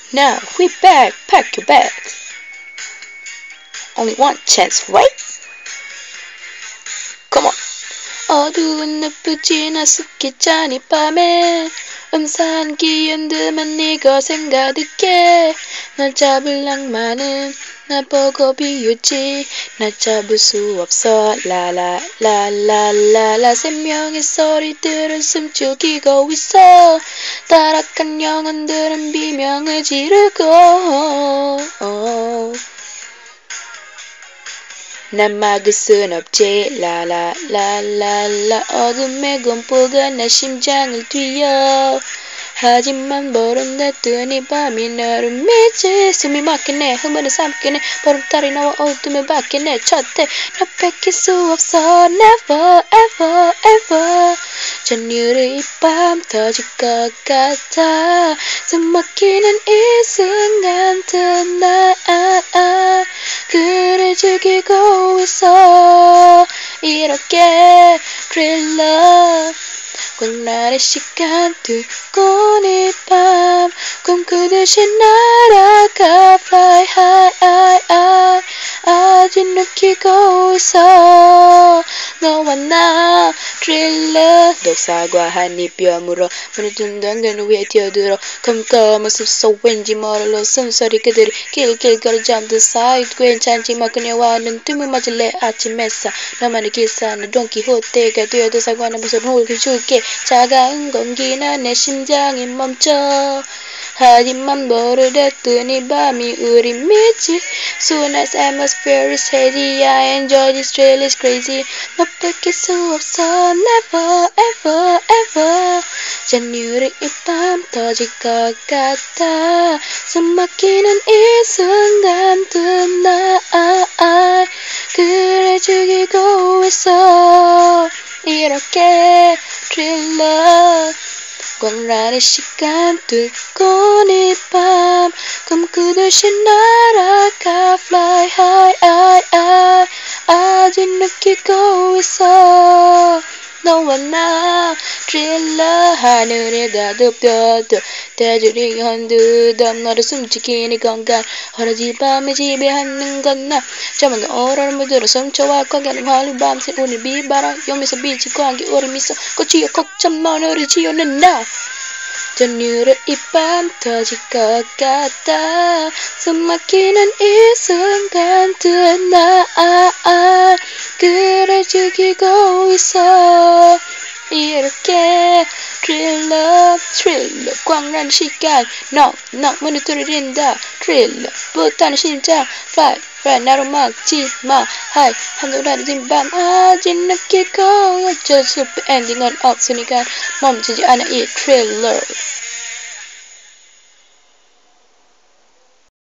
Now we back, pack your bags. Only one chance, right? Come on. 어두운 늪을 지나 숲길 짜니 밤에 음산한 기운들만 네 거센 가득해 날 잡을 낭만은 날 보고 비웃지 날 잡을 수 없어 라라라라라라 생명의 소리들은 숨죽이고 있어 타락한 영혼들은 비명을 지르고 난 막을 순 없지 라라라라라 어둠의 공포가 내 심장을 뛰어 하지만 보름달 뜨니 밤이 너를 미치 숨이 막히네 흐물을 삼키네 보름달이 나와 어둠에 박히네 첫해 너 뺏길 수 없어 never ever ever 전율의 이 밤 터질 것 같아 숨 막히는 이 순간 tonight 그를 즐기고 있어 이렇게 thriller 광란의 시간 두고온 이 밤 꿈꾸듯이 날아가 fly high 아직 느끼고 있어 너와 나 thriller 녹사과 한입 뼈물어 문을 둔던 그늘 위에 뛰어들어 컴컴한 숲속 왠지 모를러 숨소리 그들이 길길 걸어 잠든 사이 괜찮지만 그녀와는 뜸을 맞을래 아침 햇살 너만의 기사는 돈키호테가 되어도 사과는 무슨 홀을 줄게 차가운 공기나 내 심장이 멈춰 하지만 모르랬던 이 밤이 우리 미치 Soon as atmosphere is hazy I enjoy this thrill is crazy 너 뺏길 수 없어 never ever ever 전율의 이 밤 터질 것 같아 숨 막히는 이 순간 tonight 그래 즐기고 있어 이렇게 thriller 광란의 시간 두고온 이 밤 꿈꾸듯이 날아가 fly high 아직 느끼고 있어 너와 나 thriller 하늘에 다듬떠도 대줄이 흔들던 너를 숨지키는 공간 허러지 밤에 지배하는 건 나 조만간 오로라 물들어 숨쳐와 광야는 화를 밤새 오늘 비바람 용에서 빛이 광기 오래 미소 꽃이여 걱정 마 너를 지어낸 나 전율의 이 밤 터질 것 같아 숨 막히는 이 순간 tonight 그래 즐기고 있어 이렇게 thriller 광란 시간 knock 문을 두드린다 thriller 불타는 심장 fly 나로 막지마 하이 한도라진 밤 아직 느끼고 어쩔 수 없이 엔딩은 없으니까 멈추지 않아 이 thriller